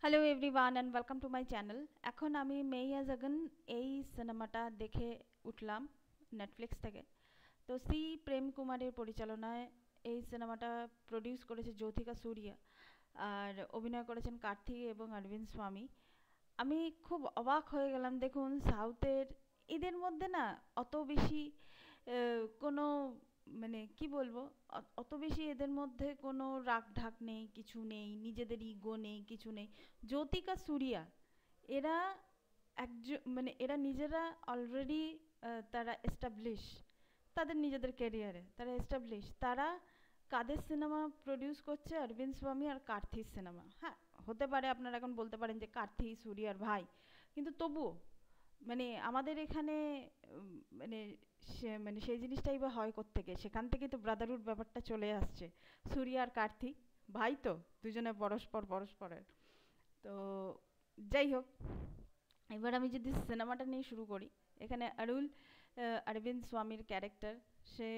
Hello everyone and welcome to my channel. এখন আমি মেইয়াজাগান এই সিনেমাটা দেখে উঠলাম নেটফ্লিক্স থেকে। তো সি প্রেম কুমারের পরিচালনায় এই সিনেমাটা প্রডিউস করেছে জ্যোতিকা সুরিয়া, আর অভিনয় করেছেন কার্তিক এবং অরবিন্দ স্বামী। আমি খুব অবাক হয়ে গেলাম। দেখুন, সাউথের এদের মধ্যে না অত বেশি কোনো, মানে কি বলবো, অত বেশি এদের মধ্যে কোনো রাগ ঢাক নেই, কিছু নেই, নিজেদের ইগো নেই, কিছু নেই। জ্যোতিকা সুরিয়া এরা একজন, মানে এরা নিজেরা অলরেডি তারা এস্টাবলিশ, তাদের নিজেদের ক্যারিয়ারে তারা এস্টাবলিশ। তারা কাদের সিনেমা প্রডিউস করছে? অরবিন্দ স্বামী আর কার্থির সিনেমা। হ্যাঁ, হতে পারে আপনারা এখন বলতে পারেন যে কার্থি সুরিয়ার ভাই, কিন্তু তবুও মানে আমাদের এখানে মানে মানে সেই জিনিসটাই বা হয় কোত্থেকে? সেখান থেকে তো ব্রাদারহুড ব্যাপারটা চলে আসছে। সুরিয়া আর কার্থিক ভাই তো, দুজনে পরস্পরের। তো যাই হোক, এবার আমি যদি সিনেমাটা নিয়ে শুরু করি, এখানে অরবিন্দ স্বামীর ক্যারেক্টার, সে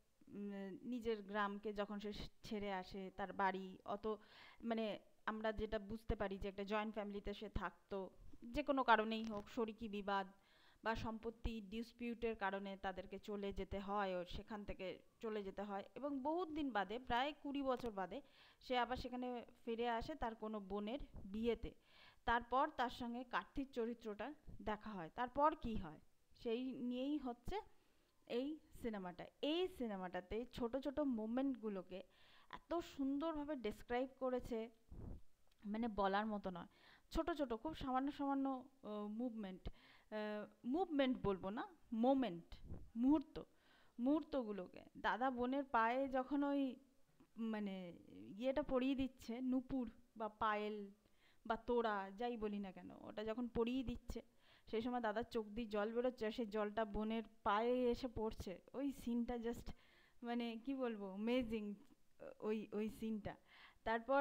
নিজের গ্রামকে যখন সে ছেড়ে আসে, তার বাড়ি অত, মানে আমরা যেটা বুঝতে পারি যে একটা জয়েন্ট ফ্যামিলিতে সে থাকতো, যে কোনো কারণেই হোক, শরিকি বিবাদ বা সম্পত্তি ডিসপিউটের কারণে তাদেরকে চলে যেতে হয়, ও সেখান থেকে চলে যেতে হয়, এবং বহুত দিন বাদে, প্রায় 20 বছর বাদে সে আবার সেখানে ফিরে আসে তার কোনো বোনের বিয়েতে। তারপর তার সঙ্গে কার্তিক চরিত্রটা দেখা হয়। তারপর কি হয় সেই নিয়েই হচ্ছে এই সিনেমাটা। এই সিনেমাটাতে ছোট ছোট মোমেন্টগুলোকে এত সুন্দরভাবে ডেসক্রাইব করেছে, মানে বলার মতো নয়। ছোট ছোট খুব সামান্য সামান্য মুভমেন্ট, মুভমেন্ট বলবো না, মোমেন্ট, মুহূর্ত, মুহূর্তগুলোকে দাদা বোনের পায়ে যখন ওই মানে ইয়েটা পরিয়ে দিচ্ছে, নুপুর বা পায়েল বা তোড়া যাই বলি না কেন, ওটা যখন পরিয়ে দিচ্ছে, সেই সময় দাদার চোখ দিয়ে জল বেরোচ্ছে, সেই জলটা বোনের পায়ে এসে পড়ছে, ওই সিনটা জাস্ট, মানে কি বলবো, অ্যামেজিং ওই ওই সিনটা। তারপর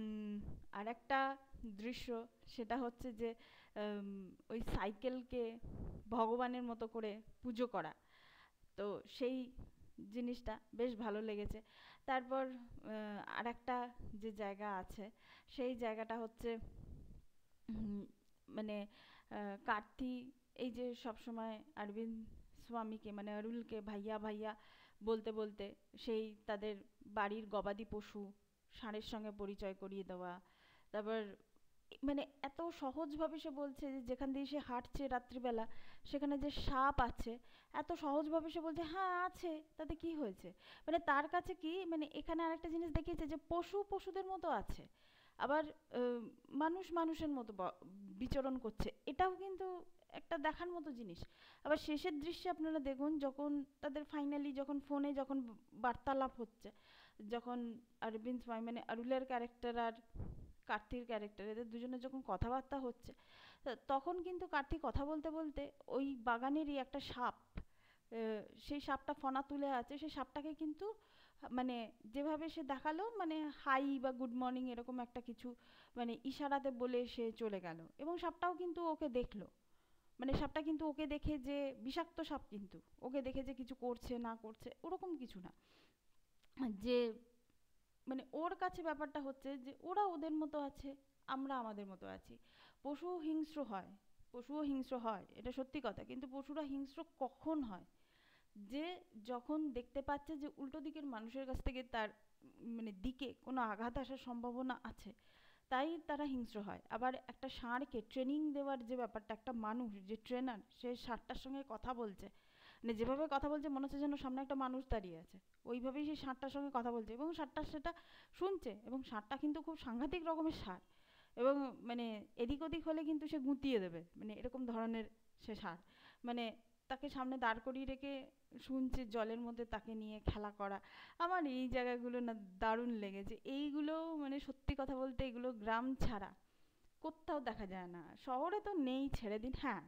আর একটা দৃশ্য, সেটা হচ্ছে যে ওই সাইকেলকে ভগবানের মতো করে পুজো করা। তো সেই জিনিসটা বেশ ভালো লেগেছে। তারপর আর একটা যে জায়গা আছে, সেই জায়গাটা হচ্ছে মানে কার্তি এই যে সবসময় অরবিন্দ স্বামীকে, মানে অরুলকে ভাইয়া ভাইয়া বলতে বলতে সেই তাদের বাড়ির গবাদি পশু ষাঁড়ের সঙ্গে পরিচয় করিয়ে দেওয়া। তারপর মানে এত সহজভাবে সে বলছে যে যেখান দিয়ে সে হাঁটছে রাত্রিবেলা, সেখানে যে সাপ আছে, এত সহজভাবে সে বলছে হ্যাঁ আছে, তাতে কি হয়েছে। মানে তার কাছে কি, মানে এখানে আরেকটা জিনিস দেখিয়েছে যে পশু পশুদের মতো আছে, আবার মানুষ মানুষের মতো বিচরণ করছে, এটাও কিন্তু একটা দেখার মতো জিনিস। আবার শেষের দৃশ্যে আপনারা দেখুন, যখন তাদের ফাইনালি যখন ফোনে যখন বার্তালাপ হচ্ছে, যখন অরবিন্দ স্বামী মানে অরুলের ক্যারেক্টার আর কার্তির ক্যারেক্টার, এদের দুজনের যখন কথাবার্তা হচ্ছে, তখন কিন্তু কার্তিক কথা বলতে বলতে ওই বাগানেরই একটা সাপ, সেই সাপটা ফনা তুলে আছে, সেই সাপটাকে কিন্তু মানে যেভাবে সে দেখালো, মানে হাই বা গুড মর্নিং এরকম একটা কিছু, মানে ইশারাতে বলে সে চলে গেল, এবং সাপটাও কিন্তু ওকে দেখলো। মানে সাপটা কিন্তু ওকে দেখে যে বিষাক্ত সাপ, কিন্তু ওকে দেখে যে কিছু করছে না করছে ওরকম কিছু না, যে মানে ওর কাছে ব্যাপারটা হচ্ছে যে ওরা ওদের মতো আছে, আমরা আমাদের মতো আছি। পশুও হিংস্র হয়, পশুও হিংস্র হয়, এটা সত্যি কথা, কিন্তু পশুরা হিংস্র কখন হয়? যে যখন দেখতে পাচ্ছে যে উল্টো দিকের মানুষের কাছ থেকে তার মানে দিকে কোনো আঘাত আসার সম্ভাবনা আছে, তাই তারা হিংস্র হয়। আবার একটা ষাঁড়কে ট্রেনিং দেওয়ার যে ব্যাপারটা, একটা মানুষ যে ট্রেনার, সে ষাঁড়টার সঙ্গে কথা বলছে, মানে যেভাবে কথা বলছে মনে হচ্ছে যেন সামনে একটা মানুষ দাঁড়িয়ে আছে, ওইভাবেই সেই ষাঁড়টার সঙ্গে কথা বলছে, এবং ষাঁড়টা সেটা শুনছে, এবং ষাঁড়টা কিন্তু খুব সাংঘাতিক রকমের ষাঁড়, এবং মানে এদিক ওদিক হলে কিন্তু সে গুঁতিয়ে দেবে, মানে এরকম ধরনের সে ষাঁড়। মানে তাকে সামনে দাঁড় করিয়ে রেখে শুনছে, জলের মধ্যে তাকে নিয়ে খেলা করা। আমার এই জায়গাগুলো না দারুণ লেগেছে। এইগুলো মানে সত্যি কথা বলতে এগুলো গ্রাম ছাড়া কোথাও দেখা যায় না, শহরে তো নেই, ছেড়ে দিন। হ্যাঁ,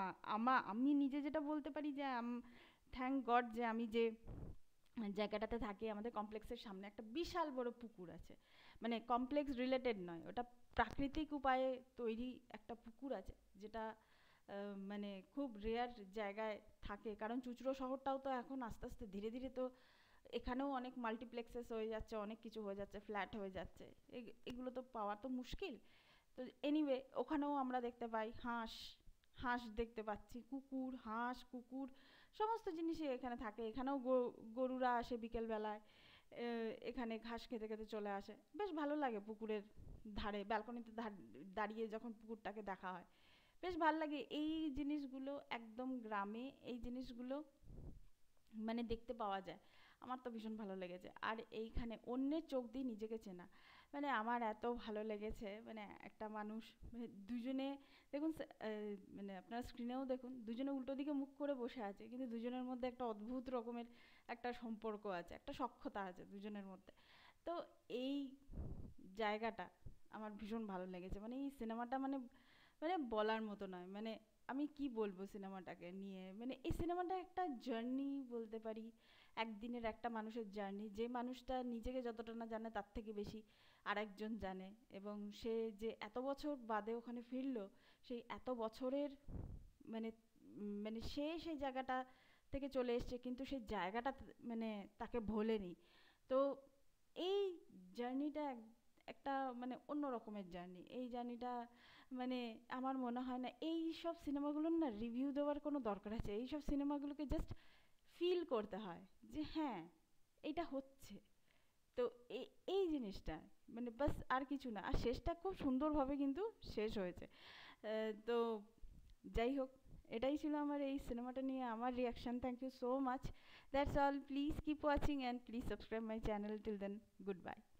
আমি নিজে যেটা বলতে পারি যে থ্যাংক গড যে আমি যে জায়গাটাতে থাকি, আমাদের কমপ্লেক্সের সামনে একটা বিশাল বড় পুকুর আছে। মানে কমপ্লেক্স রিলেটেড নয়, ওটা প্রাকৃতিক উপায়ে তৈরি একটা পুকুর আছে, যেটা মানে খুব রেয়ার জায়গায় থাকে, কারণ চুঁচুড়ো শহরটাও তো এখন আস্তে আস্তে ধীরে ধীরে তো এখানেও অনেক মাল্টিপ্লেক্সেস হয়ে যাচ্ছে, অনেক কিছু হয়ে যাচ্ছে, ফ্ল্যাট হয়ে যাচ্ছে, এগুলো তো পাওয়া তো মুশকিল। তো এনিওয়ে ওখানেও আমরা দেখতে পাই হাঁস, হাঁস দেখতে পাচ্ছি, কুকুর, হাঁস, কুকুর সমস্ত জিনিসই এখানে থাকে। এখানেও গরুরা আসে বিকেলবেলায়, এখানে ঘাস খেতে খেতে চলে আসে। বেশ ভালো লাগে পুকুরের ধারে ব্যালকনিতে দাঁড়িয়ে যখন পুকুরটাকে দেখা হয়, বেশ ভালো লাগে। এই জিনিসগুলো একদম গ্রামে এই জিনিসগুলো মানে দেখতে পাওয়া যায়। আমার তো ভীষণ ভালো লেগেছে। আর এইখানে অন্যের চোখ দিয়ে নিজেকে চেনা, মানে আমার এত ভালো লেগেছে। মানে একটা মানুষ, মানে দুজনে দেখুন, মানে আপনারা স্ক্রিনেও দেখুন, দুজনে উল্টো দিকে মুখ করে বসে আছে, কিন্তু দুজনের মধ্যে একটা অদ্ভুত রকমের একটা সম্পর্ক আছে, একটা সখ্যতা আছে দুজনের মধ্যে। তো এই জায়গাটা আমার ভীষণ ভালো লেগেছে। মানে এই সিনেমাটা মানে মানে বলার মতো নয়। মানে আমি কি বলবো সিনেমাটাকে নিয়ে, মানে এই সিনেমাটা একটা জার্নি বলতে পারি, একদিনের একটা মানুষের জার্নি। যে মানুষটা নিজেকে যতটা না জানে তার থেকে বেশি আরেকজন জানে, এবং সে যে এত বছর বাদে ওখানে ফিরলো, সেই এত বছরের মানে মানে সে সেই জায়গাটা থেকে চলে এসছে, কিন্তু সেই জায়গাটা মানে তাকে ভোলেনি। তো এই জার্নিটা একটা মানে অন্য রকমের জার্নি। এই জার্নিটা মানে আমার মনে হয় না এই সব সিনেমাগুলোর না রিভিউ দেওয়ার কোনো দরকার আছে। এই সব সিনেমাগুলোকে জাস্ট ফিল করতে হয় যে হ্যাঁ এইটা হচ্ছে। তো এই এই জিনিসটা মানে বাস, আর কিছু না। আর শেষটা খুব সুন্দরভাবে কিন্তু শেষ হয়েছে। তো যাই হোক, এটাই ছিল আমার এই সিনেমাটা নিয়ে আমার reaction. Thank you so much. That's all. Please keep watching and please subscribe my channel. Till then, good bye.